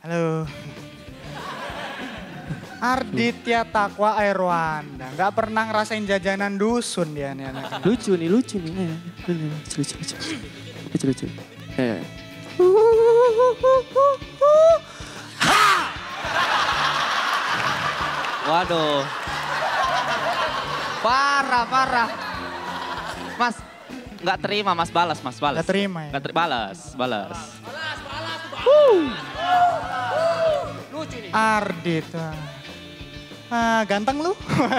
Halo. Arditya Takwa Airwanda. Nggak pernah ngerasain jajanan dusun dia nih anak. Lucu nih. Lucu. Waduh. Parah. Mas, nggak terima Mas, balas. Nggak terima ya? Balas. Lucu nih. Ardit. Ganteng lu?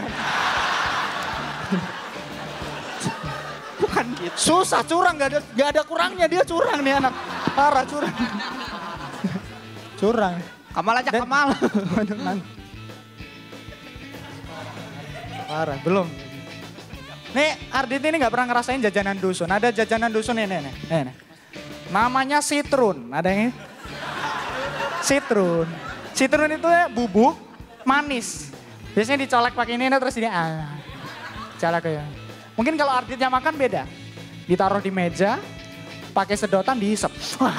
Bukan gitu. Susah curang, gak ada kurangnya, dia curang nih anak. Parah curang. Curang. Kamal aja Kamal. Parah, belum. Nih Ardit ini gak pernah ngerasain jajanan dusun. Ada jajanan dusun nih. Namanya Citrun, ada yang ini? Citrun itu ya bubuk manis. Biasanya dicolek pakai ini terus ini colek ya. Mungkin kalau Arditnya makan beda. Ditaruh di meja, pakai sedotan dihisap.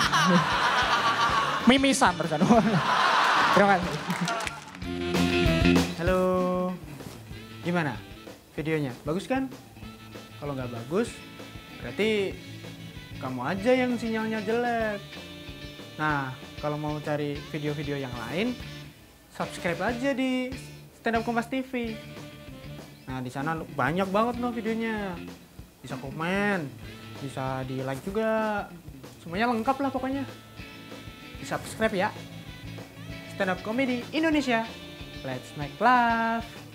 Mimisan terus. Terima kasih. Halo, gimana videonya? Bagus kan? Kalau nggak bagus, berarti kamu aja yang sinyalnya jelek. Nah, kalau mau cari video-video yang lain, subscribe aja di Stand Up Kompas TV. Nah, di sana banyak banget loh videonya. Bisa komen, bisa di like juga. Semuanya lengkap lah pokoknya. Di subscribe ya. Stand Up Comedy Indonesia. Let's make laugh.